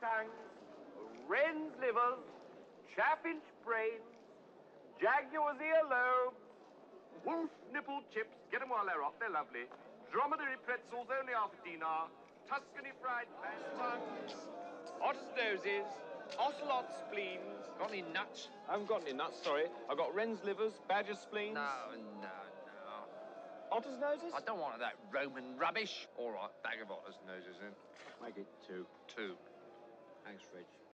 tongues, wren's livers, chaffinch brains, jaguar's earlobes, wolf nipple chips, get them while they're hot, they're lovely, dromedary pretzels, only half a dinar, Tuscany fried tongues, otter noses, ocelot spleens. Got any nuts? I haven't got any nuts, sorry. I've got wren's livers, badger spleens. No. Otter's noses? I don't want that Roman rubbish. All right, bag of otter's noses then. Make it 2. 2. Thanks, Reg.